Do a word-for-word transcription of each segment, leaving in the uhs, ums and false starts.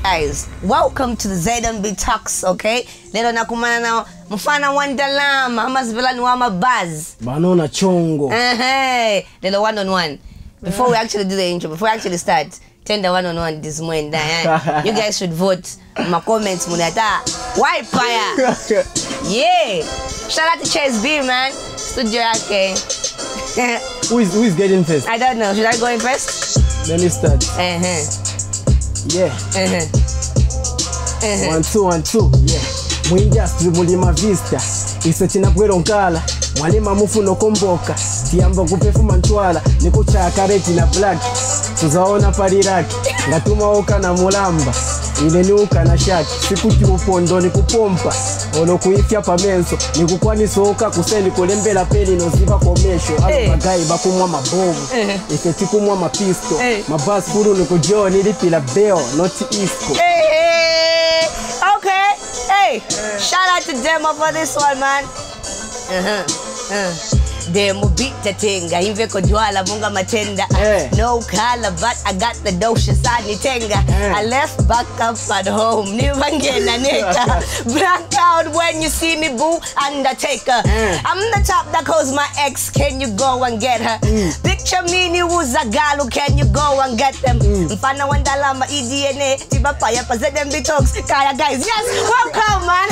Guys, welcome to the Z M B Talks, okay? Lelo nakumana na mfana Wandalama, amazivela ni wama Buzz. Banona chongo. Uh-huh. Lelo one on one. Before we actually do the intro, before we actually start, tender one on one this morning. Eh? You guys should vote. My comments munata. Why fire? Yeah. Shout out to Chase B, man. Studio okay. who is who is getting first? I don't know. Should I go in first? Let me start. Uh-huh. Yeah. Uh-huh. Uh-huh. One two one two. Yeah. Mwindustry mulima vista. Isachina kwero nkala. Mwalima mufuno komboka. Tiamba kupefuma ntwala. Niko chaka reti na black. Tuzaona pariraki. Ngatuma oka na mulamba. Ile ni uka na shaki. Sikuti upondo ni kupompa. Ono kuifya pamenso. Ni kukwani soka kuseni kulembela peli no ziva komesho. Alo bagai bakumwa mabovu. Ifeti kumwa mapisto. Mabas furu ni kujo nilipila beo. Noti isko. Hey, hey. Okay. Hey. Shout out to Demo for this one, man. Uh-huh. Uh. Demo beat the tinga, inve kujwala munga matenda. Hey. No color, but I got the dosha sani tenga. Hey. I left back up at home. Nivangena neka. Black out when you see me, boo. Undertaker. Hey. I'm the top that calls my ex. Can you go and get her? Mm. Picture me ni Uzagalu. Can you go and get them? Mm. Mfana Wandalama E D N A. Tibapaya pa Z M B Talks. Kaya guys, yes, welcome, man.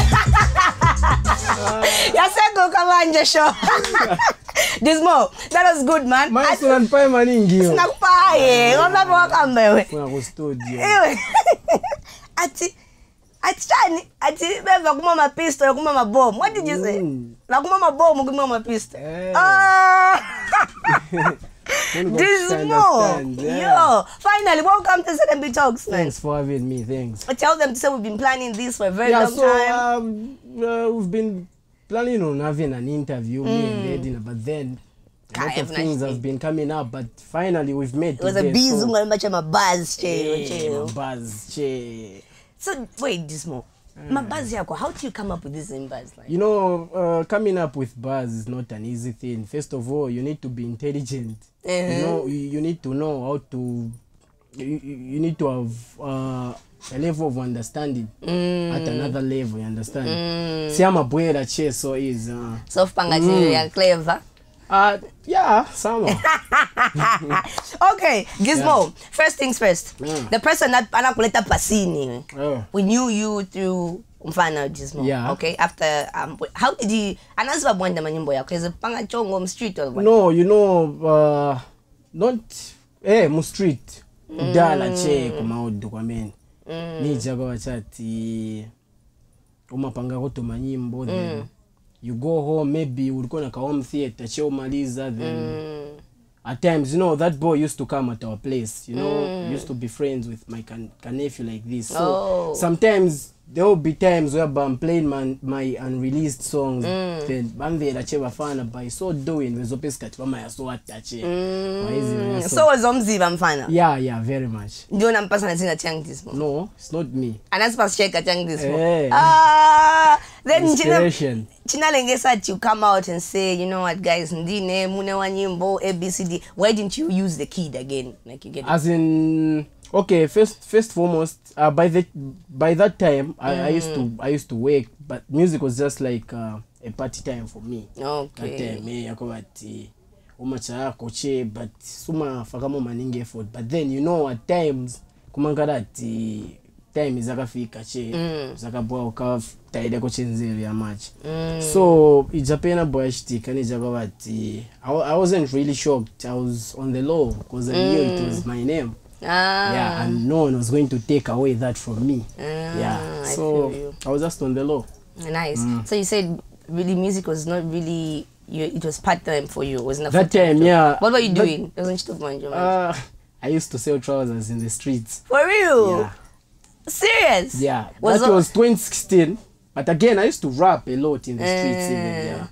Yasego Kamanja show. Dismo, that was good, man. My son and pie maningi. Snakupaye. Wala welcome bewe. Kuna ku studio. Ewe. Ati ati chani ati beva kumama pistol kumama bomb. What did you say? Mm. La kumama bomb kumama pistol. Eh. Ah. Dismo. Yeah. Yo, finally, welcome to Z M B Talks, man. Thanks for having me. Thanks. I tell them to say we've been planning this for a very Yeah, long so time. um, uh, we've been planning on having an interview, me and Edina, but then a lot of things have been coming up, but finally we've made It was a busy one, much of my Buzz chair. Buzz chair. So wait, Dismo. My Buzz yako, how do you come up with this name Buzz? Like? You know, uh, coming up with Buzz is not an easy thing. First of all, you need to be intelligent. Uh-huh. You know, you, you need to know how to. You, you need to have uh, a level of understanding mm. at another level. You understand? Mm. See, I'm a boy that chair so is. Uh, so pangati mm. you're clever. Uh, yeah, some. Okay, Gizmo. Yeah. First things first. Yeah. The person that anakuleta pasini. Yeah. We knew you through Mfana Gizmo. Yeah. Okay. After um, how did he? Anazwa bwanda manyimbo yako. Is it panga chongo street or what? No, you know, uh, not eh, mu street. Mm. Dala che kumaudu kwa meni. Mm. Ni jago wachati. Umapanga koto manyimbo then. Mm. You go home, maybe we're going to home theater, show Maliza, then mm. at times, you know, that boy used to come at our place, you know, mm. used to be friends with my can, can nephew like this. So oh. sometimes there will be times where I'm playing my, my unreleased songs, mm. then Bambi la cheva fana by so doing with Zopeska Chama so attache. So was Omziva Mfana? Yeah, yeah, very much. Do you know person sing a chang this mo? No, it's not me. And that's pas check a chang this mo. Hey. Ah, then inspiration. China Lengesa, you come out and say, you know what, guys, Ndine, Mune Wanyimbo, A B C D. Why didn't you use the kid again? Like you get As in, okay, first, first foremost, uh, by the by that time, I, mm. I used to I used to work, but music was just like uh, a party time for me. Okay. That time, me yakobati umacha koche, but suma fakamo maninge effort. But then you know at times kumangarati time izakafika che mm. zakabwa uka taide koche nzeri ya match. Mm. So ijapena boyashti kani jakobati I, I wasn't really shocked. I was on the low because I mm. knew it was my name. Ah. Yeah, and no one was going to take away that from me. Ah, yeah, so I, I was just on the low. Nice. Mm. So you said really music was not really you. It was part time for you. It wasn't that time. Job. Yeah. What were you doing? Uh, I used to sell trousers in the streets. For real? Yeah. Serious? Yeah. Was that was twenty sixteen. But again, I used to rap a lot in the streets. Uh. Even, yeah.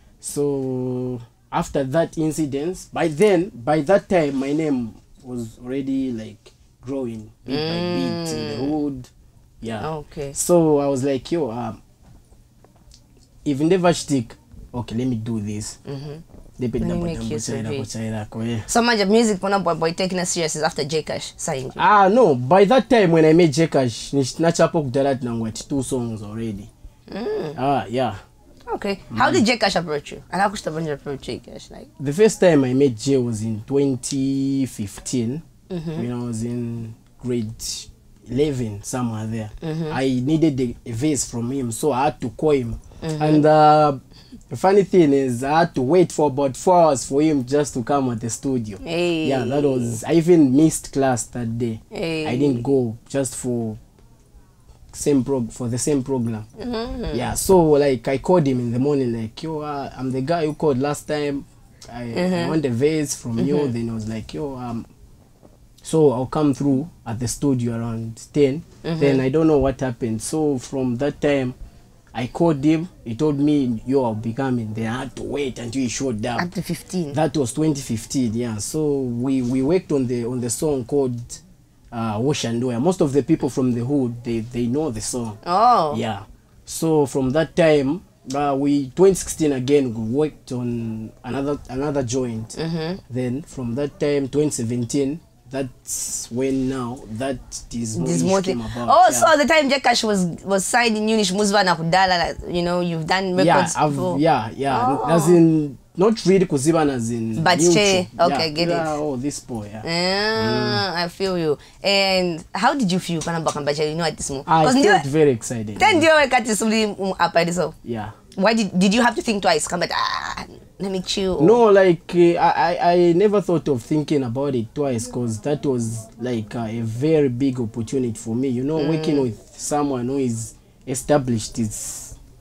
So after that incident, by then, by that time, my name was already like growing bit mm. by bit in the hood. Yeah. Okay. So I was like, yo, um, if never stick, okay, let me do this. Mm-hmm. Depende When you na make use of bochaira it. bochaira ko yeah. So much of music when boy boy taking us serious is after J Cash signed you. Ah no, by that time when I made J Cash, nachapo kudala tinangwati two songs already. Mm. Ah yeah. Okay. How did J Cash approach you? And how could you approach J Cash? Like The first time I met J was in twenty fifteen Mhm. when I was in grade eleven, somewhere there. Mhm. I needed a, a verse from him, so I had to call him. Mhm. And uh, the funny thing is, I had to wait for about four hours for him just to come at the studio. Hey. Yeah, that was. I even missed class that day. Hey. I didn't go just for same prog for the same program. Mhm. Yeah, so like I called him in the morning, like, yo, uh, I'm the guy who called last time. I, I want the vase from you. Then I was like, yo, um, so I'll come through at the studio around ten. Then I don't know what happened. So from that time, I called him. He told me, yo, I'll be coming. Then I had to wait until he showed up. Up to fifteen. That was twenty fifteen. Yeah. So we we worked on the on the song called uh, Wash and Wear. Most of the people from the hood, they they know the song. Oh. Yeah. So from that time, uh, we twenty sixteen again we worked on another another joint. Mhm. Then from that time, twenty seventeen, that's when now that is This what more came thing. about. Oh, yeah. so the time J Cash was was signed in Unish Muzva na Kudala, like, you know, you've done yeah, records I've, before. yeah, yeah. Oh. As in not really kuziba as in But neutral. che- okay, yeah, get yeah, it. Oh, this boy. Yeah. Ah, I feel you. And how did you feel kana bakambacha, you know, at this moment? I 'Cause felt ndio- very excited. Then ndio wakati suli apa so. Yeah. Why did did you have to think twice? Come back, ah, let me chill. No, like uh, I, I I never thought of thinking about it twice because that was like uh, a very big opportunity for me. You know, working with someone who is established is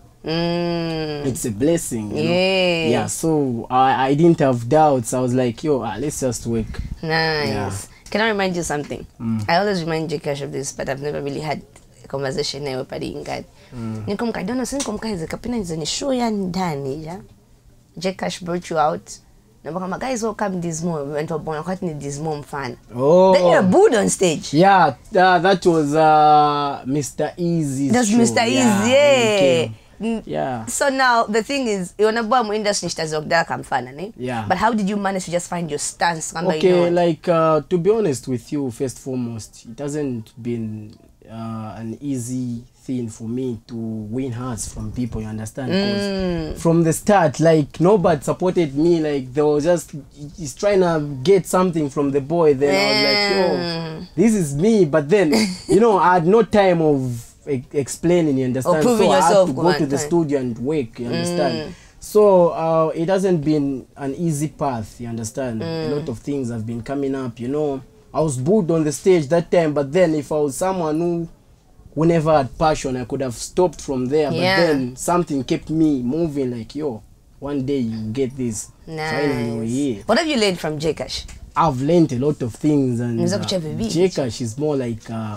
Mm. it's a blessing. You know? Yeah. Yeah. So I I didn't have doubts. I was like, yo, ah, let's just work. Nice. Yeah. Can I remind you something? Mm. I always remind J Cash of this, but I've never really had a conversation naye pale ingadi. Mm. Nikomka, I don't know, sinkomka hizo kapina hizo ni show ya ndani ya. J Cash brought you out. Na kama guys welcome Dismo, we went up on wakati ni Dismo mfana. Oh. Then you're booed on stage. Yeah, uh, that was uh, Mister Easy's That's show. Mister Easy, when he yeah. came. Mm. Yeah. So now the thing is, unaboa mu industry nitazogdaka mfana, ne? Yeah. But how did you manage to just find your stance? Kamba, Okay, you know, like uh, to be honest with you, first foremost, it hasn't been uh, an easy thing for me to win hearts from people. You understand? 'Cause Mm. from the start, like nobody supported me. Like they were just he's trying to get something from the boy. Then I was like, yo, Mm. this is me. But then you know, I had no time of e- explaining. You understand? proving so I had yourself, to go man, to the time. studio and work. You understand? Mm. So uh, it hasn't been an easy path, you understand? Mm. A lot of things have been coming up, you know. I was booed on the stage that time, but then if I was someone who, who never had passion, I could have stopped from there. But Yeah. then something kept me moving, like, yo, one day you get this. Finally, we're Nice. here. What have you learned from J Cash? I've learned a lot of things, and Unaweza uh, kuchapa vipi? J Cash is more like uh,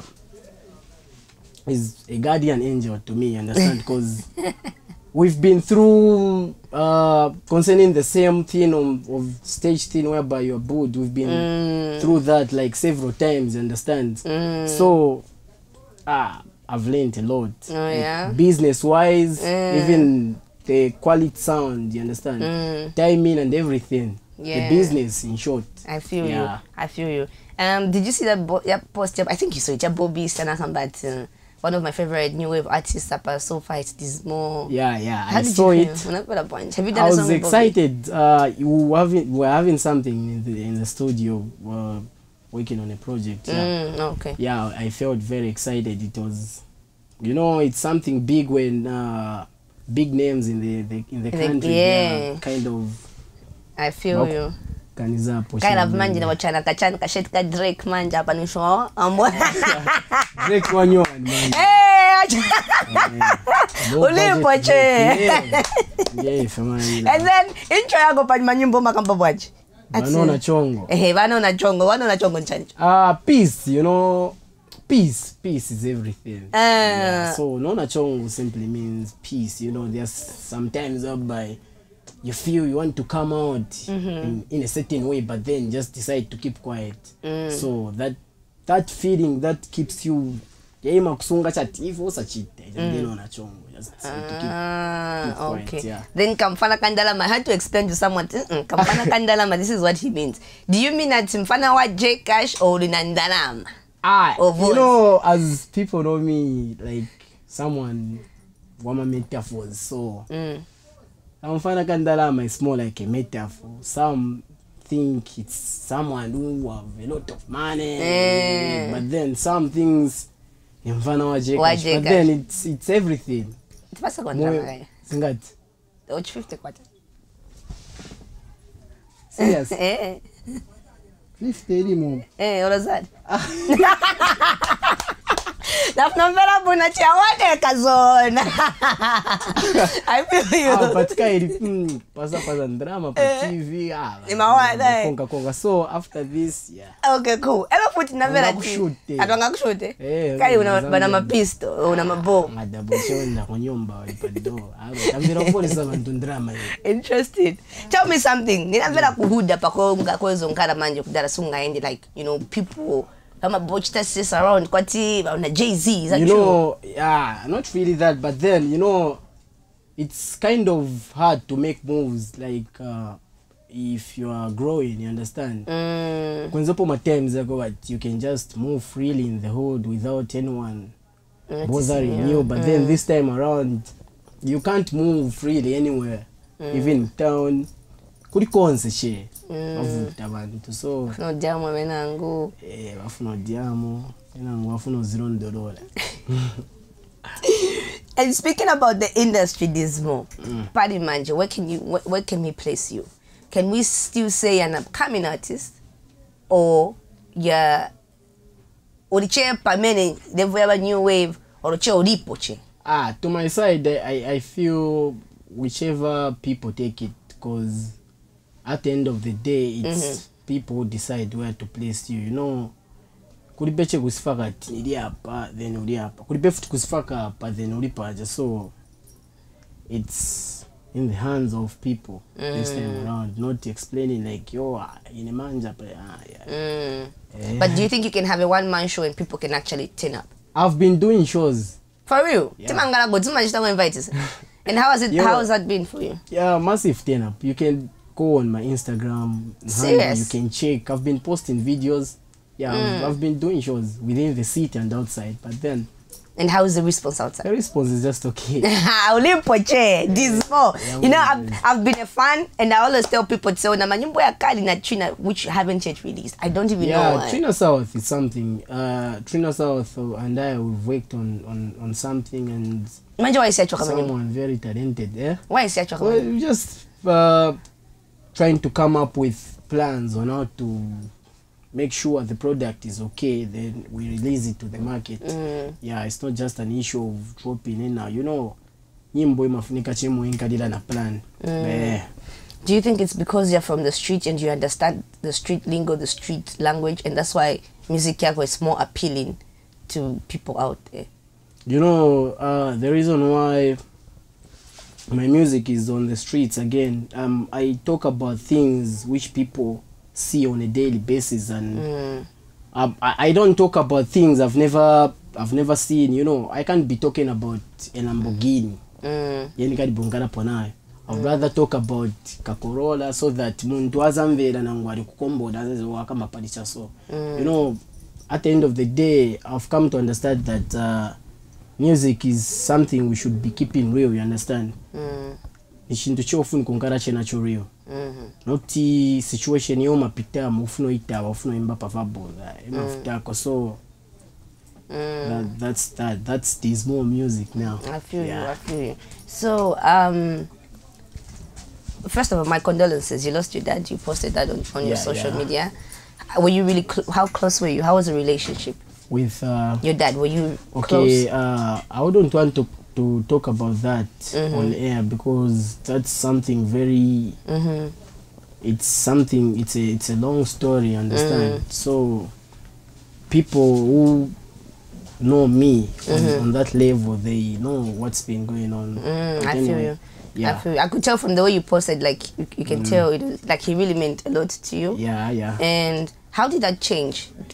is a guardian angel to me, you understand? Because we've been through uh, concerning the same thing of, of stage thing whereby you're booed. We've been Mm. through that like several times, you understand? Mm. So ah, I've learned a lot. Oh, yeah? Business wise, Mm. even the quality sound, you understand? Mm. Timing and everything. Yeah. The business, in short. I feel you. Yeah. I feel you. Um, did you see that bo- yeah, post? I think you saw it. Yeah, Bobby Stanakambat, uh, one of my favorite new wave artists. Up so far, it's this more. Yeah, yeah. How I did saw you it. feel? When I put a bunch. Have you done I a was song with Bobby? excited. Uh, you were having, we're having something in the in the studio, uh, working on a project. Yeah, Mm, okay. yeah. I felt very excited. It was, you know, it's something big when uh, big names in the, the in the In the- country yeah. are kind of I feel Wako- you. kaniza hapo Kind of chini. manje na wachana kachana kasheti ka Drake manje hapa ni show. Ambo. Drake wanyoni, man. Eh, acha- Low Ulipo, budget che. Drake, yeah. Yeah, family. And then intro yako pa manyimbo makamba bwaje. Banona chongo. Eh, bana una chongo, bana una chongo nchanje. Uh, peace, you know, peace. Peace is everything. Uh, Yeah, so Nona Chongo simply means peace. You know, there's sometimes whereby you feel you want to come out in, in a certain way, but then just decide to keep quiet. So that that feeling that keeps you yaima kusunga chati ife usachite ndino na chongo just to keep, Ah, keep quiet, okay. yeah. Then Kamfana Kandalama, I had to explain to someone, mm, Kamfana Kandalama, this is what he means. Do you mean that Mfana wa J Cash or Linandalama? Ah, Or you voice? know, as people know me, like someone wama metaphors, so Mm. Mfana Kandalama is more like a metaphor. Some think it's someone who have a lot of money, Eh. but then some things Mfana wa J Wa Cash, J but Cash. then it's it's everything. Pasa kwa Moyo- drama gani? Singati. Uchi fifty kwata. Serious. Eh, fifty anymore. eh, all of that. Nafunampela buna chiawade kazona. I feel you. Ah, patika ili mm, pasa pasa drama pa T V ah. Ni mawada, eh. Konga konga. So after this, yeah. Okay, cool. Elo futhi navela ti. Wangakushute. Atu kushute. Eh, Kali una Zambia. bana mapisto, una mabo. Ngadaboshonda kwa nyumba walipado. Ah, tambira kupolisa bantu drama hiyo. Interested. Tell me something. Ninavela kuhuda pako ngakwezo nkara manje kudala sungaendi like, you know, people kama bochita sis around kwati una Jay-Z, is that You true? know, yeah, not really that, but then you know, it's kind of hard to make moves like uh, if you are growing, you understand? Mm, Kwenzopo matimes ago what you can just move freely in the hood without anyone noticing bothering you, but then this time around you can't move freely anywhere, even in town. Kulikonse she bavuta abantu, so no jamu menangu. eh bafuna odiamo enangu bafuna zirondolola. And speaking about the industry dismal, mm. Paddy Manje, where can you where, where can we place you? Can we still say an upcoming artist, or yeah, or the chair pamene they've ever new wave or the chair oripoche? Ah, to my side, I, I feel whichever people take it, because at the end of the day, it's Mhm. people who decide where to place you. You know, kulipeche kusifaka uli hapa, then uli hapa. Kulipe futi kusifaka hapa, then uli paja. So, it's in the hands of people this time around, not explaining like, yo, in a manja. Ah, yeah. Mm. Eh. But do you think you can have a one man show and people can actually turn up? I've been doing shows. For real? Yeah. Timangala go, Timangala invite us. And how has it? Yo. How has that been for you? Yeah, massive turn up. You can go on my Instagram handle, Serious? you can check. I've been posting videos. Yeah, I've, I've been doing shows within the city and outside, but then And how is the response the outside? response is just okay. Ulimpoche, dismal. Yeah, You know, we- I've, I've been a fan, and I always tell people to say, "Na manyimbo ya kali na Trina, which haven't yet released." I don't even know Yeah, why. Trina South is something. Uh, Trina South uh, and I we've worked on, on, on something, and Manje why is it kama nyimbo? someone very talented. Yeah, Why is it kama well, nyimbo? we just uh, trying to come up with plans on how to make sure the product is okay, then we release it to the market. Mm. Yeah, it's not just an issue of dropping in now. You know, nyimbo imafunika chimo inkadila na plan. Eh, Do you think it's because you're from the street and you understand the street lingo, the street language, and that's why music yako is more appealing to people out there? you know, uh, the reason why my music is on the streets again, um, I talk about things which people see on a daily basis, and Mm. um, I, I don't talk about things I've never I've never seen. You know, I can't be talking about a Lamborghini. Mm. Yani kadi bongana ponayo. I'd rather talk about Kakorola, so that muntu azamvera nangwari kukomboda azezo wakama palicha. So you know, at the end of the day, I've come to understand that uh, music is something we should be keeping real, you understand? Mm. Nishintu chofuni kunkara chena cho real. Mm-hmm. Noti situation yo mapita mufuno ita wafuno imba pavabo mafutako. So Mm. that, that's that that's dismal music now. I feel Yeah. you, I feel you. So, um, first of all, my condolences. You lost your dad. You posted that on, on your Yeah, social yeah. media. Were you really, cl- how close were you? How was the relationship? With uh Your dad, were you okay, close? uh I wouldn't want to to talk about that on air, because that's something very Mm-hmm. it's something it's a it's a long story, understand? So people who know me on, on that level, they know what's been going on. Mm, But I feel anyway, you. I yeah, feel you. I could tell from the way you posted, like, you, you can tell, it was, like, he really meant a lot to you. yeah, yeah. And how did that change?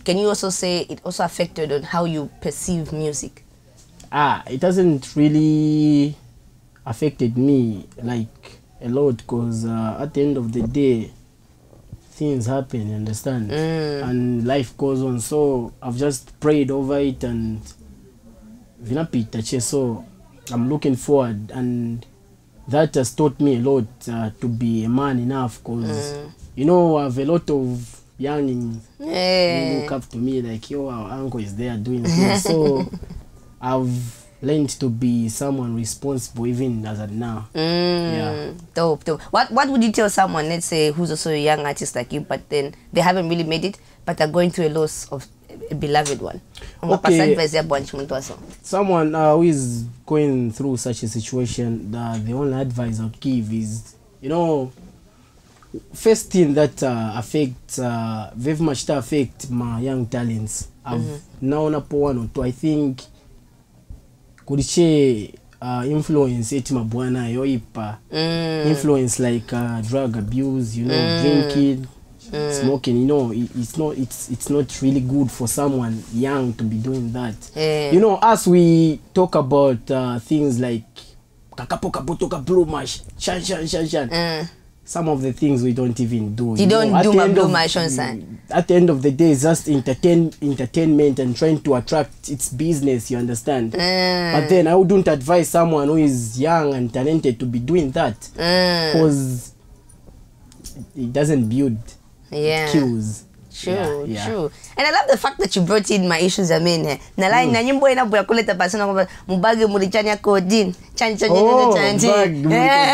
can you also say it also affected on how you perceive music? Ah, it hasn't really affected me like a lot, because uh, at the end of the day, things happen, you understand? Mm. And life goes on. So I've just prayed over it and vinapita, so I'm looking forward, and that has taught me a lot uh, to be a man enough, because mm. you know, I have a lot of youngins yeah. who look up to me like, yo, our uncle is there doing things. So I've learned to be someone responsible even as of now. Mm, yeah. Dope, dope. What what would you tell someone, let's say, who's also a young artist like you, but then they haven't really made it, but are going through a loss of a beloved one? Okay. Someone uh, who is going through such a situation, the, the only advice I would give is, you know, first thing that uh, affects, uh, very much to affect my young talents. I've mm-hmm. now on one or two, I think, could share uh, influence it mabwana yoipa mm. influence like uh, drug abuse, you know, mm. drinking, mm. smoking, you know, it, it's not it's it's not really good for someone young to be doing that. Yeah. You know, as we talk about uh, things like kakapoka botoka blue mash, shan shan shan shan. Mm. Some of the things we don't even do. You, you don't know, do my blue of, mash on son. At the end of the day, it's just entertain entertainment and trying to attract its business, you understand? Mm. But then I wouldn't advise someone who is young and talented to be doing that, because mm. it doesn't build, yeah. it kills. True, yeah, yeah. true. And I love the fact that you brought in my issues. I mean, na line na nyimbo ina buya kuleta pasana kwa mubage mulichanya kodin, chan chan chan chan.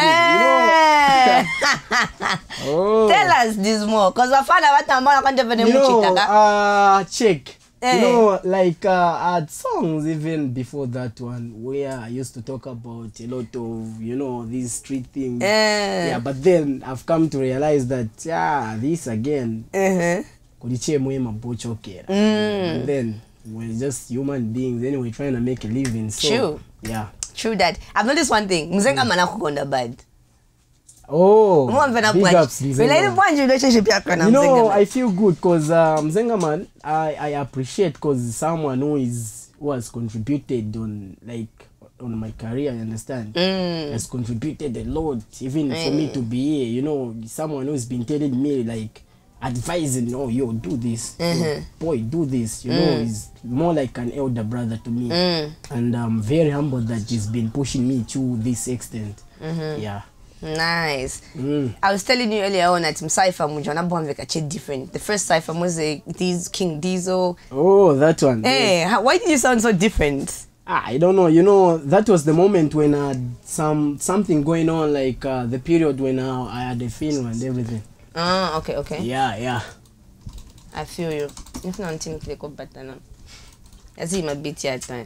Oh, tell us this more, cause wafana watu ambao wanakwenda vene mchitaka. Uh, check. Hey. You know, like uh, I had songs even before that one where I used to talk about a lot of, you know, these street things. Hey. Yeah, but then I've come to realize that, yeah, this again. Uh-huh. Mm. And then we're just human beings anyway, trying to make a living. So, true. Yeah. True that. I've noticed one thing. Mzenga mana kukonda bad. Oh, big ups, you know, I feel good because uh, Mzenga man, I, I appreciate because someone who is who has contributed on like on my career, you understand? Mm. Has contributed a lot, even mm. for me to be here. You know, someone who's been telling me like advising, oh, yo, do this, mm-hmm. yo, boy, do this. You mm. know, he's more like an elder brother to me, mm. and I'm very humbled that he's been pushing me to this extent. Mm-hmm. Yeah. Nice. Mm. I was telling you earlier on that Cypher Mujana Bomveka check different. The first Cypher was a this King Diesel. Oh, that one. Hey, how, why did you sound so different? Ah, I don't know. You know, that was the moment when I had some something going on, like uh, the period when uh, I had a funeral and everything. Ah, okay, okay. Yeah, yeah. I feel you. If not, I'm thinking go better now. I see my beat here time.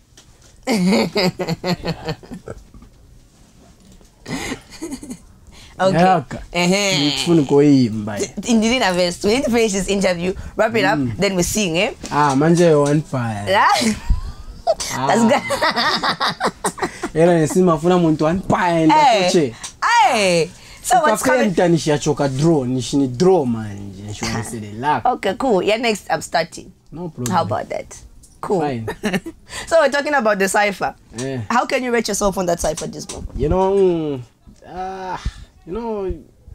Okay. Uh-huh. Indeed, we need to finish this interview, wrap it up, mm. then we sing, eh? Ah, manje one fire. That's good. Era nesima funa muntu one fire ndakoche. Hey. So what's coming? Nishachoka draw, nishini draw manje. She wants to laugh. Okay, cool. Yeah, next I'm starting. No problem. How about that? Cool. Fine. So we're talking about the cipher. Yeah. How can you rate yourself on that cipher this month? You know, uh, you know,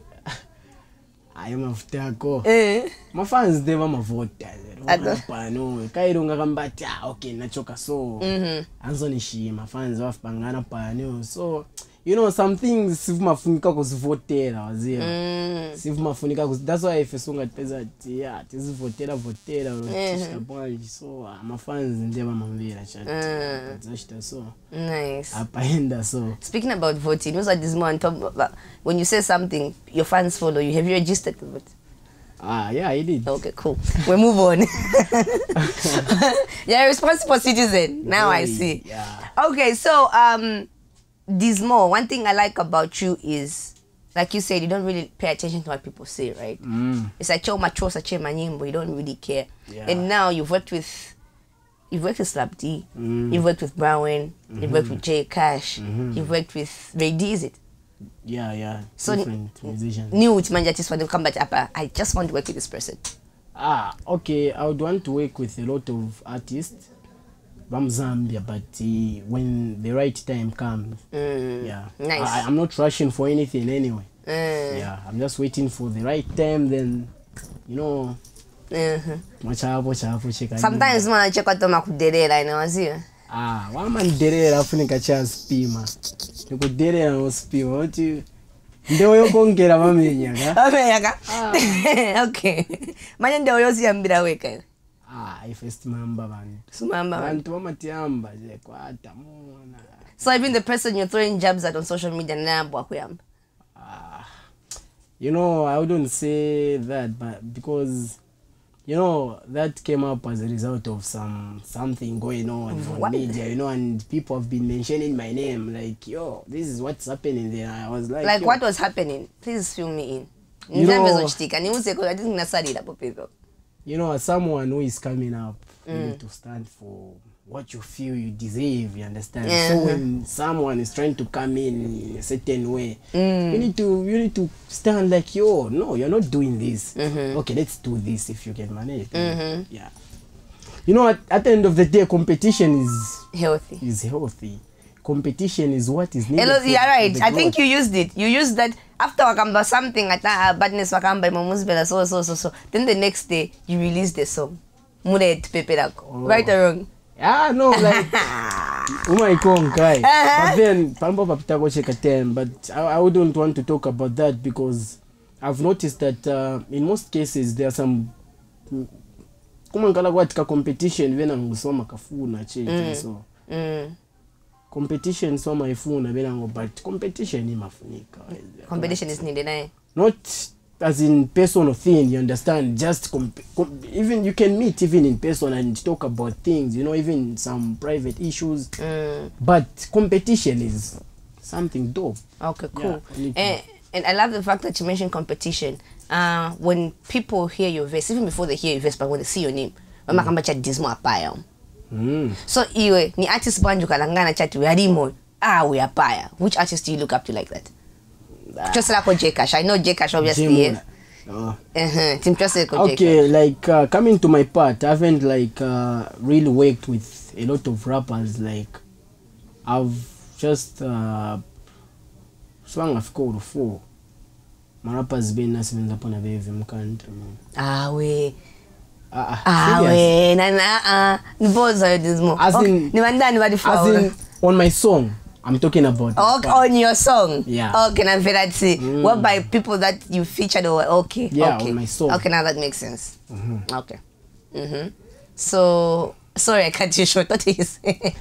I am a go. Eh. My fans never my vote. No, Kairunga Kambata, okay, Nachoka so. Anthony Shi, my fans of Pangana Pano. So, you know, some things Sivma Funika was voted. I was here. Sivma Funika was that's why if a song at Pesat, yeah, this is voted, voted, or so my fans never Mavira chat. So nice. Apahenda so. Speaking about voting, was like this more on top of, when you say something, your fans follow you. Have you registered to vote? Ah, yeah, I did. Okay, cool. We move on. You're a responsible citizen. Now really? I see. Yeah. Okay, so um, Dismo, one thing I like about you is, like you said, you don't really pay attention to what people say, right? Mm. It's like choma chosa chema nyimbo, you don't really care. Yeah. And now you've worked with, you've worked with Slap D, mm. you've worked with Brown, mm-hmm. you've worked with Jay Cash, mm-hmm. you've worked with Ray D, is it? Yeah, yeah. So different musicians. New Manjatis for them come back up. I just want to work with this person. Ah, okay. I would want to work with a lot of artists from Zambia, but uh, when the right time comes, Mm. yeah. Nice. I, I'm not rushing for anything anyway. Mm. Yeah, I'm just waiting for the right time. Then, you know, Mhm. machapo chapo cheka. Sometimes man chekwa to makuderera inawaziwa. Ah, wamanderera afunika chaspima. Nikuderera no spima. What you ndio yokongera mamenya ka? Amenya ka? Okay. Manje ndio yosiyambira weka iwe. Ah, ifest mamba bantu. Sumamba bantu. Bantu bamatiamba je kwata mona. So even the person you're throwing jabs at on social media nabo akuyamba. Ah, you know, I wouldn't say that, but because you know that came up as a result of some something going on What? on media, you know, and people have been mentioning my name, like, yo, this is what's happening there. I was like, Like yo, what was happening? Please fill me in. You know- Nzambe zochitika. Niuze kwa ati ninasalira po people. you know, as someone who is coming up, you need to stand for what you feel you deserve, you understand? So Uh-huh. when someone is trying to come in in a certain way, you need to you need to stand like, yo, no, you're not doing this. Okay, let's do this if you can manage it. Yeah. You know, at, at the end of the day, competition is Healthy. is healthy. Competition is what is needed. Hello, for- you're for right. the I think growth. you used it. You used that after wakamba something at uh, badness wakamba imamuzbela so so so so. Then the next day you release the song. Mure pepe lako. Oh. Right or wrong? Ah, no, like umaikonga guy. Uh-huh. But then pambo papita go check ten, but I, I wouldn't want to talk about that because I've noticed that uh, in most cases there are some kumangala kwatika competition vena ngusoma kafuna check so Mm. competition soma ifuna vena ngo, but competition imafunika. Competition is needed, eh? Not as in personal thing, you understand? Just comp- com- even you can meet even in person and talk about things, you know, even some private issues. Mm. But competition is something dope. Okay, cool. Yeah, I need to- and, and I love the fact that you mentioned competition. Uh, when people hear your voice, even before they hear your voice, but when they see your name, wamakamba cha dismo apaya. Mm. So iwe ni artist banju kalangana chati we arimo ah we apaya. Which artist do you look up to like that? Just like J Cash. I know J Cash obviously. Jim- Yeah. Oh. Uh-huh. Tim just like J Okay, like uh, coming to my part, I haven't like uh, really worked with a lot of rappers. Like I've just uh, swung I've called four. My rappers been nasebenza pona beve mkanda. Ah we. Ah, Ah serious? we. Na na ah. Niboza yo dismo. As Okay. in- Ni wandani wadi As for. in, on my song, I'm talking about. Okay, on your song. Yeah. Okay, now that's it. What by people that you featured or okay. Yeah, okay. on my song. Okay, now that makes sense. Okay. Mm-hmm. So sorry I cut you short. What is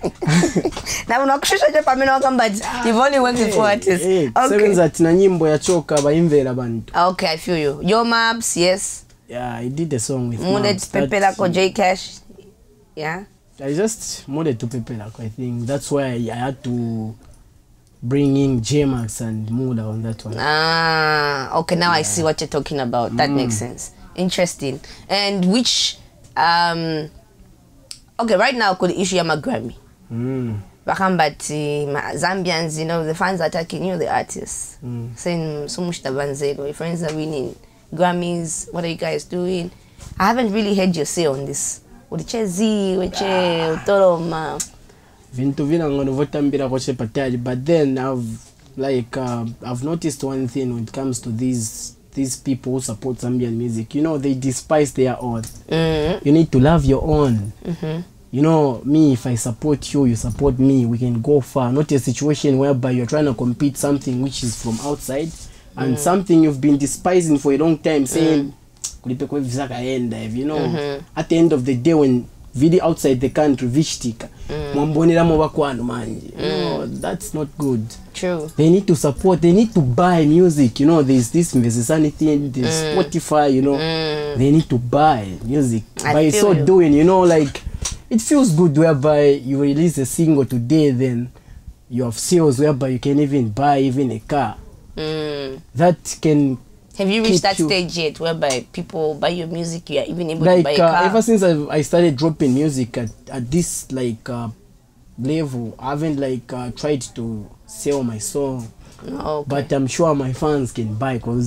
now not sure but you've only worked with four artists. Hey, Okay. sevenza tina nyimbo ya choka baimvera bantu. Okay, I feel you. Your maps, yes. Yeah, I did a song with Mooded Mabs. Pepe That's- Lako J Cash. Yeah. I just modded to Pepe Lako, I think. That's why I, I had to bring in J-Max and Muda on that one. Ah, okay, now I see what you're talking about. That makes sense. Interesting. And which um okay, right now could issue ya Grammy. Mm. Bakambati Zambians, you know, the fans are attacking you, the artists. Mm. Saying so much tabanzego, your friends are winning Grammys, what are you guys doing? I haven't really heard you say on this. Ulichezi, weche, utoloma. Vintu vina ngono votambira koche patali, but then I've like uh, I've noticed one thing when it comes to these these people who support Zambian music. You know, they despise their own. Mm. You need to love your own. Mm-hmm. You know, me, if I support you, you support me, we can go far. Not a situation whereby you're trying to compete something which is from outside and something you've been despising for a long time, saying, "Kulipe kwa visa kaenda," you know, at the end of the day, when video outside the country, vishtika, mwambonera mwakwano manje. You know, that's not good. True. They need to support, they need to buy music, you know, there's this Invessanity, there's Spotify, you know, they need to buy music. I By feel so you. doing, you know, like, it feels good whereby you release a single today, then you have sales whereby you can even buy even a car. Mm. That can, Have you reached Keep that you- stage yet whereby people buy your music, you are even able to buy like, a uh, car? ever since I, I started dropping music at, at this, like, uh, level, I haven't, like, uh, tried to sell my song. Okay. But I'm sure my fans can buy because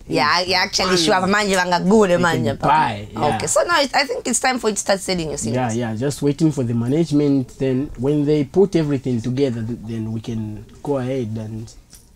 Yeah, you actually sure manje bangagule manje. Buy, yeah. Okay, so now it, I think it's time for you to start selling your singles. Yeah, yeah, just waiting for the management. Then when they put everything together, th- then we can go ahead and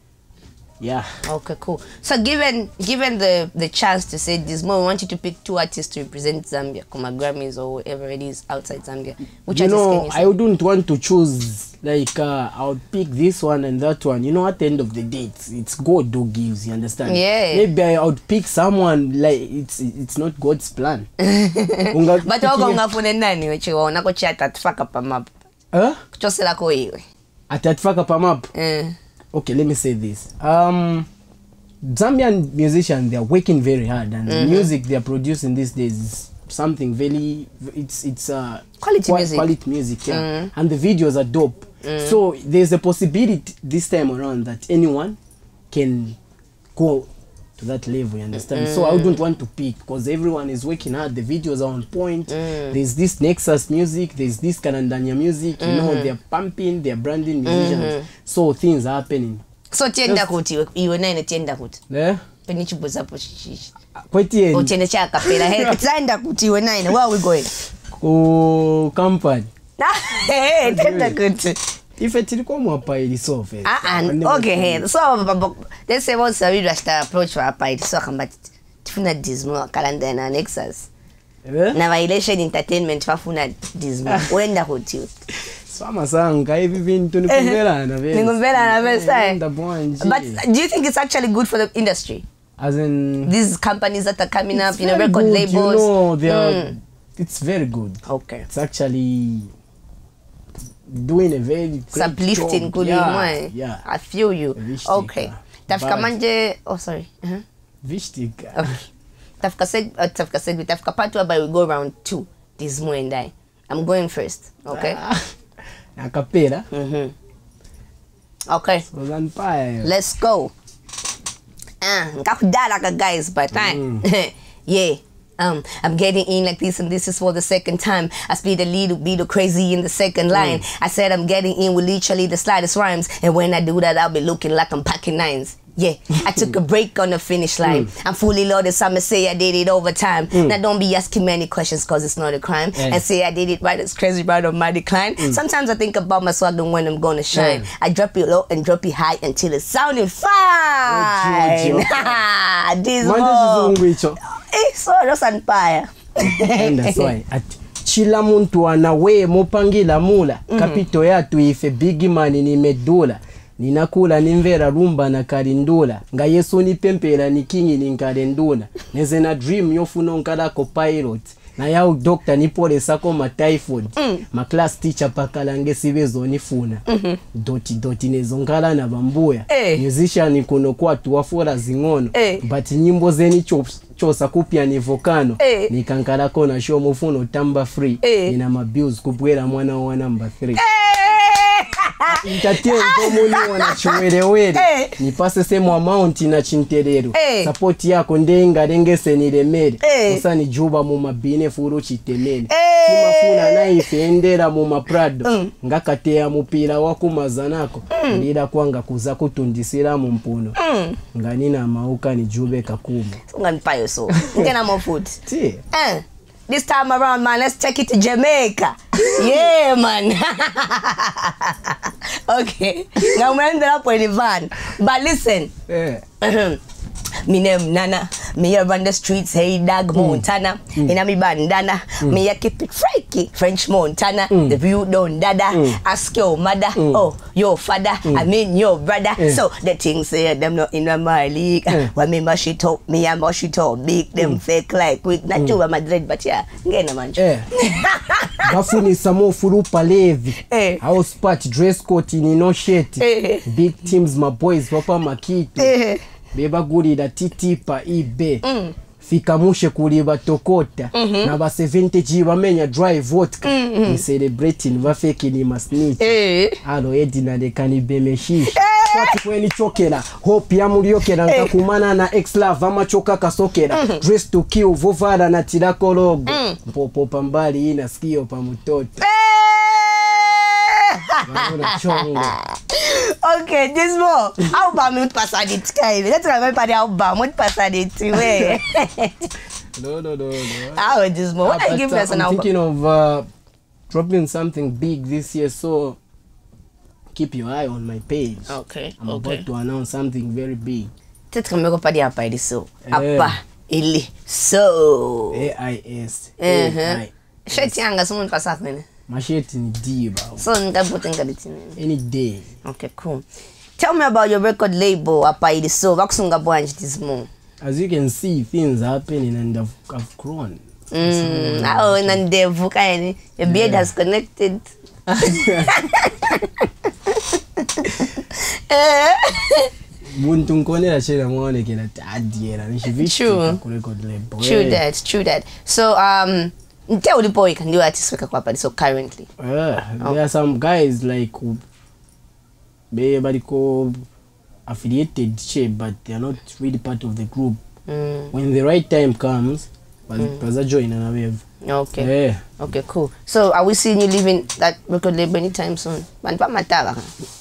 yeah. Okay, cool. So given given the the chance to say this more, I want you to pick two artists to represent Zambia, Kuma Grammys or whatever it is outside Zambia. Which you artist know, can you say? I wouldn't want to choose like uh, I would pick this one and that one. You know, at the end of the day, it's, it's God who gives. You understand? Yeah. Maybe I would pick someone like it's it's not God's plan. Unga- But wako ungafune nani weche waona ko chat atfaka pa map. Huh? Kuchosela ko iwe. Atatfaka pa map. Eh. Okay, let me say this. Um, Zambian musicians, they are working very hard, and Mm-hmm. the music they are producing these days is something very. It's it's uh, Quality qua- music. Quality music, yeah. Mm. And the videos are dope. So there's a possibility this time around that anyone can go to that level. You understand? So I wouldn't want to pick because everyone is working hard. The videos are on point. There's this Nexus music. There's this Kanandanya music. You know, they're pumping. They're branding musicians. So things are happening. So tienda kuti iwe- iwe nene tienda kuti. Yeah. Penichibuza hapo chichi. Kweti Ochene cha kapela. Hey, tienda kuti iwe nene. Where are we going? ku company Hey, tienda kuti. ife tilikuwa mwapa ili sofe. Ah, and okay, hey. So babo, let's say once we rush to approach for apa it so kamba tifuna dismo calendar na Nexus. Eh? Na Violation Entertainment bafuna dismo. Wenda kuti. Sama sanga hivi vintu nikumbelana vile. Nikumbelana vile, sai. Nda bwanje. But do you think it's actually good for the industry? As in These companies that are coming up, it's you know, very record good, labels. You know, they are, Mm. it's very good. Okay. It's actually doing a very great It's uplifting, job. good Yeah, in yeah. I feel you. Wichtig, Okay. uh, Tafika but- manje, oh sorry. Uh-huh. Wichtig. Okay. Tafika seg, uh, Tafika seg, Tafika part whereby we go round two. This more and I. I'm going first. Okay. Na kapela. Mm-hmm. Okay. Ozanpaya. Let's go. Ah, uh, guys, but time. Yeah. Um, I'm getting in like this, and this is for the second time. I speed a little bit of crazy in the second line. I said I'm getting in with literally the slightest rhymes, and when I do that, I'll be looking like I'm packing nines. Yeah, I took a break on the finish line. I'm fully loaded, so I'ma say I did it over time. Now don't be asking many questions, cause it's not a crime. Yeah. And say I did it right, it's crazy right on my decline. Sometimes I think about my swag and when I'm gonna shine. Yeah. I drop it low and drop it high until it sounded fine. This Manje more. chizungu icho. Eh, so just empire. And that's why ati chila muntu anawe mupangila mula kapito yatu ife big man ni medula ninakula nimvera rumba na karindula nga Yesu ni pempera ni kingi ni nkarendula neze na dream yofuna nkalako pilot na yao doctor ni pole sako ma typhoid mm. ma class teacher pakalange sibezo nifuna mm -hmm. doti doti nezo nkala na bambuya eh. musician kuno kwa tuwafora zingono eh. but nyimbo zeni chops chosa kupya ni volcano eh. nikankala kona show mufuno tamba free eh. nina mabuse kubwera mwana wa number three Ntatie mkomuni wana chwelewele Eh. nipase semu amount na chinterero Eh. support yako ndenga rengese nilemere Eh. usani juba mu mabine furu chitemene Eh. kimafuna naife endera mu maprado Mm. ngakatea mupira wakumazanako mm. ndira kwanga kuza kutundisira mu mpuno Mm. nganina mauka ni jube kakumu So I'm gonna so. Get more food. ti Eh. This time around, man, let's take it to Jamaica. Yeah, man. Okay. Now we ended up with the van. But listen. eh Me name Nana. Me here run the streets, hey dog Montana. Mm. In a me bandana. Mm. Me a keep it freaky, French Montana. Mm. The view don't dada. Mm. Ask your mother, mm. oh your father. Mm. I mean your brother. Mm. So the things say them not in my league. Mm. When me mash it up, me a mash it up, big them mm. fake like quick. Not mm. you Madrid, but yeah, ngena man. eh bafuni samo furupa levi Eh. house party dress code ni no shirt Eh. big teams my boys papa makitu Eh. beba gulira titipa ibe Mm. fika mushe kuli batokota mm -hmm. na ba seventy bamenya dry vodka mm -hmm. ni celebrating ba fake ni masnitch Eh. alo edina de kanibemeshisha kwati kweni chokera hope ya muliokera nkakumana na ex love amachoka kasokera mm -hmm. dress to kill vovara na tirakologo mm. popo pambali ina skio pa mtoto Bana chongo. Okay, this more. Album with personality. Let's remember the album with personality. Where? No, no, no, no. How this more? What Uh, are you giving but, us uh, an I'm album? thinking of uh, dropping something big this year, so keep your eye on my page. Okay, I'm okay. about to announce something very big. Tete kameko padi apa ili so. Eh. Apa ili so. A I S. Uh-huh. A I. Sheti yanga sumuntu pasakene. Masheti ni diba. So ngabuti ngalitini. Any day. Okay, cool. Tell me about your record label apa ili so. Bakusunga bwanji this more. As you can see, things happening and I've, I've grown. Mm. Oh, nandevu kayani. Your beard Yeah. has connected. Muntu nkonera chera mwane kena tadiera nishiviti True. ku record label. True Eh. that, true that. So, um, tell the boy can do artist weka kwa pali so currently. Uh, there are some guys like who be baliko affiliated che, but they are not really part of the group. Mm. When the right time comes, baza join and wave. Okay. Yeah. Okay, cool. So, are we seeing you leaving that record label anytime soon? Man, pa mataba.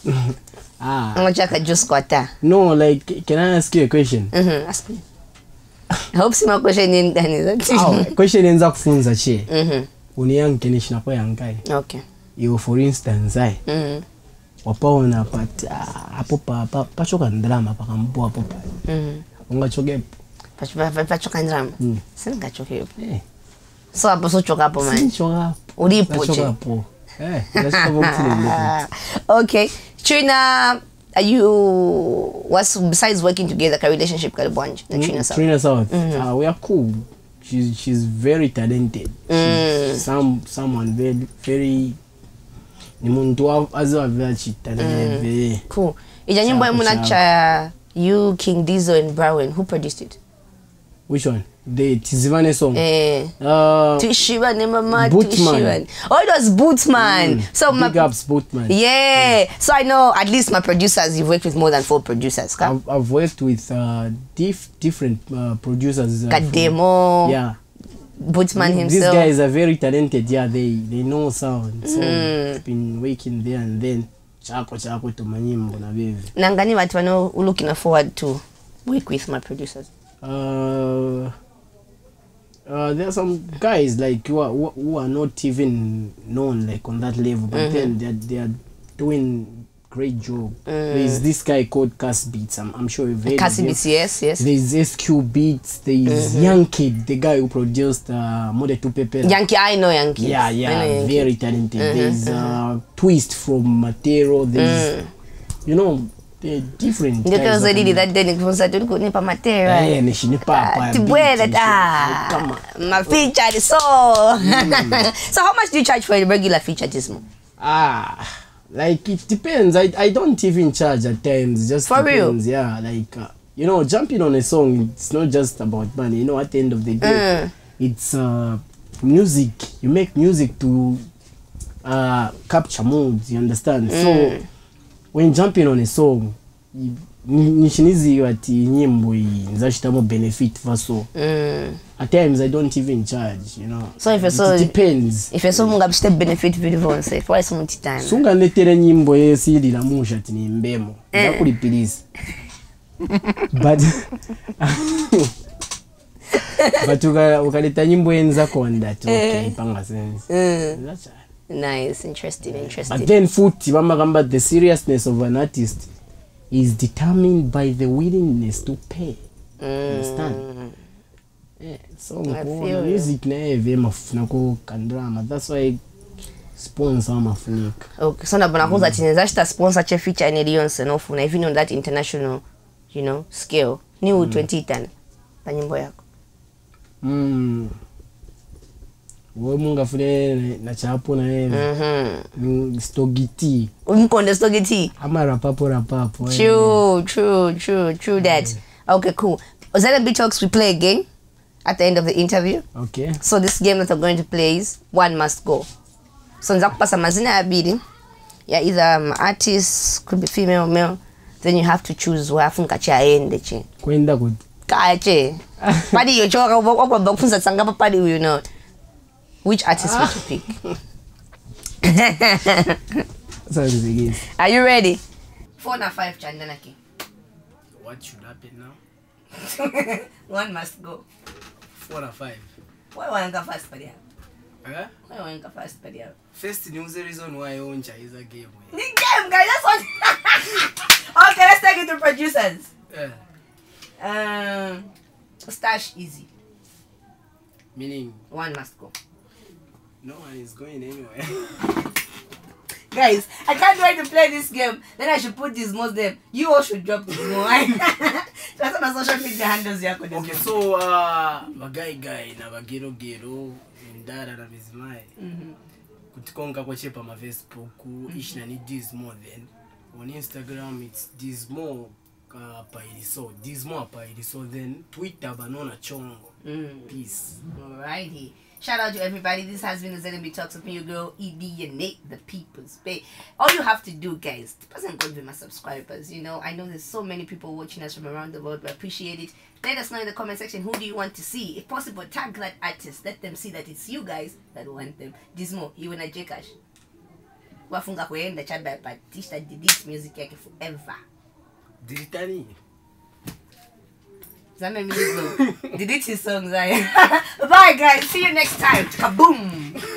Ah. Angachaka just kwata. No, like, can I ask you a question? Mhm. Ask me. I hope sima question in Dani. Oh, question enza kufunza che. Mhm. Uniyankenisha kwa yangai. Okay. You for instance, I Mhm. wapaona pat hapo pa pa pachoka drama pakampo hapo pa. Mhm. Ungachoke. Pachoka pachoka ndram. Mm. Singa choke. Eh. So hapo so choka hapo man. Choka. Ulipo che. Choka hapo. Eh, let's go to Okay. Trina, are you what's besides working together ka relationship ka bwanji na Trina South? Trina South. Uh, we are cool. She's she's very talented. Mm. She's some someone very very ni muntu azo very talented. Cool. Ija nyimbo Sawa, muna cha you, King Dizzo and Brown, who produced it? Which one? The Tizivane song. Eh. Uh, Tuishiva ne mama Bootman. Tuishiva. Oh, it was Bootman. Mm, So my big ups Bootman. yeah. So I know at least my producers. You've worked with more than four producers. Ka? I've, I've worked with uh, diff, different uh, producers. Uh, from- Kademo. yeah. Bootman These himself. guys are very talented. Yeah, they they know sound. So Mm. I've been working there and then. Chako chako to manyimbo na vivi. Nangani watu wano looking forward to work with my producers. Uh, uh, there are some guys like who are, who who are not even known like on that level, but Mhm. then they are, they are doing great job. There's this guy called Cass Beats. I'm, I'm sure you've heard of Cassie him. B C S, yes. There's S Q Beats. There's Young Kid, the guy who produced uh, Mode to Pepe. Yankee, I know Yankee. Yeah, I know yeah, Yankee. very talented. There's uh, Twist from Matero. There's, you know, they're different. Ndio guys kaza that lili can- that day nikufunza tuliku nipa matera. Eh, nishini papa. Tibwele beat, ta. kama- My feature is so. So how much do you charge for a regular feature Tismo? Ah, like it depends. I I don't even charge at times. Just For real? depends. Yeah, like uh, you know, jumping on a song. It's not just about money. You know, at the end of the day, Mm. it's uh, music. You make music to uh, capture moods. You understand? So when jumping on a song, you- ni- nishinizi ati nyimbo iyi nzashitamo benefit vaso. Mm. At times I don't even charge. You know. So if you're it so- depends. If you're so munga bishte benefit video vonse, for why so much time? Sunganetere nyimbo yesilila musha ati nimbemo ndakulipiliza but but uka- ukaleta nyimbo yenza konda ti okay panga sense. Mm. That's all. Nice, interesting, interesting. But then futhi bamagamba the seriousness of an artist is determined by the willingness to pay. Understand? Yeah, so I ngibona feel you. music naye ve mafuna ko kandrama. That's why sponsor mafunika. Okay, so nabona kuza chine zashita sponsor che feature in Leonce no funa even on that international, you know, scale. Ni u twenty tano pa nyimbo yako. Mm. Wewe mungafune na chapo na yeye. Mhm. Stogiti. Umkonde stogeti. Ama rapapo rapapo. eh. True, true, true, true that. Okay, cool. Was that a bit talks we play a game at the end of the interview? Okay. So this game that we're going to play is one must go. So nza kupasa mazina ya abiri. Yeah, either um, artist, could be female or male. Then you have to choose wafu nkacha aende che. Kwenda ku Kaya che. Padi yo choka wakwa bakufunza sangapa padi you know. Which artist would you pick? Sounds like Are you ready? Four na five Chandanaki. What should happen now? One must go. Four or five. Why want to go first, Padia? Huh? Why want to go first, Padia? First news the reason why I own Cha is a game. The game, guys. That's what. Okay, let's take it to producers. Yeah. Um, stash easy. Meaning One must go. no one is going anywhere. Guys, I can't wait to play this game. Then I should put this most them. You all should drop this more. That's on social media handles. Okay, so uh, bagai guy na bagero gero ndara na bizimai. Mhm. Kutikonga kwa chepa ma Facebook, ish na ni Dismo then. On Instagram it's Dismo uh, pairiso, Dismo pairiso then Twitter banona chongo. Mm. Peace. Alrighty. Shout out to everybody. This has been the Z M B Talks with me, your girl E D and Nate, the People's Bay. All you have to do, guys, doesn't go to be my subscribers. You know, I know there's so many people watching us from around the world. We appreciate it. Let us know in the comment section, who do you want to see? If possible, tag that artist. Let them see that it's you guys that want them. Dismo, you wanna Jcash? Wafunga kuenda chaba Batista delete music yake forever. Dilitani. Delete his songs. Bye guys, see you next time. Kaboom.